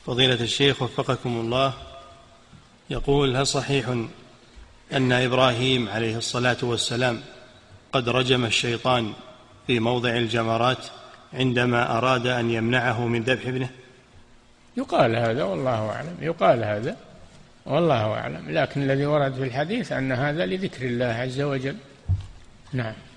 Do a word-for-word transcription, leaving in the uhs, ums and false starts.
فضيلة الشيخ وفقكم الله، يقول: هل صحيح أن إبراهيم عليه الصلاة والسلام قد رجم الشيطان في موضع الجمرات عندما أراد أن يمنعه من ذبح ابنه؟ يقال هذا والله أعلم، يقال هذا والله أعلم، لكن الذي ورد في الحديث أن هذا لذكر الله عز وجل. نعم.